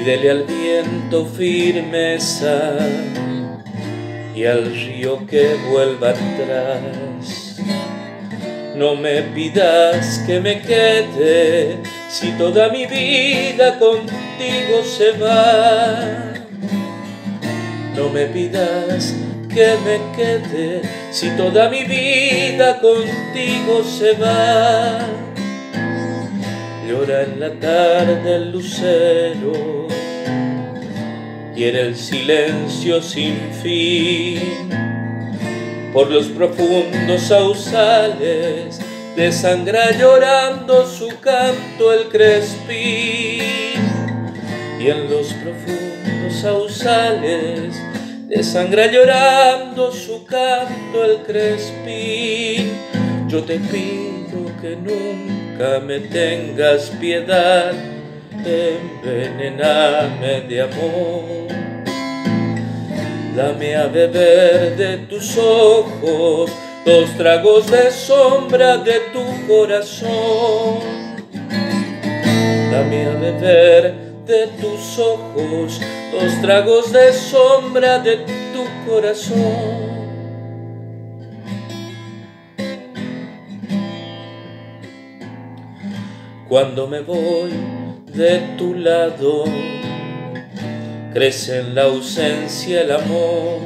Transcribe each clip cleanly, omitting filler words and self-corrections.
Pídele al viento firmeza y al río que vuelva atrás. No me pidas que me quede si toda mi vida contigo se va. No me pidas que me quede si toda mi vida contigo se va. Llora en la tarde el lucero y en el silencio sin fin, por los profundos sausales desangra llorando su canto el crespín. Y en los profundos sausales desangra llorando su canto el crespín. Yo te pido que nunca me tengas piedad, envenename de amor. Dame a beber de tus ojos 2 tragos de sombra de tu corazón. Dame a beber de tus ojos 2 tragos de sombra de tu corazón. Cuando me voy de tu lado, crece en la ausencia el amor,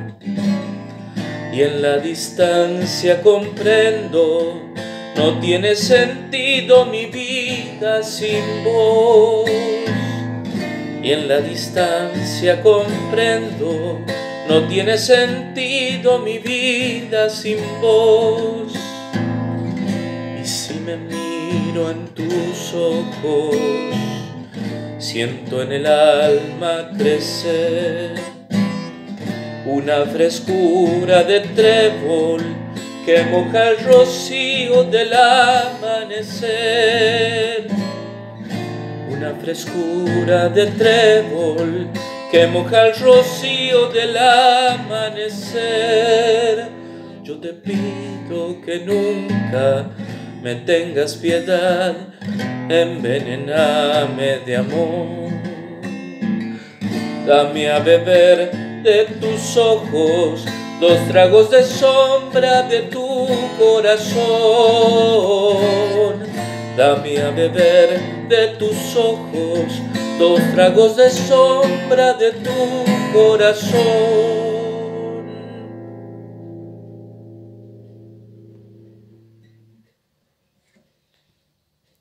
y en la distancia comprendo, no tiene sentido mi vida sin vos. Y en la distancia comprendo, no tiene sentido mi vida sin vos. Y si me miro en tus ojos, siento en el alma crecer una frescura de trébol que moja el rocío del amanecer. Una frescura de trébol que moja el rocío del amanecer. Yo te pido que nunca me tengas piedad, envenename de amor. Dame a beber de tus ojos 2 tragos de sombra de tu corazón. Dame a beber de tus ojos 2 tragos de sombra de tu corazón.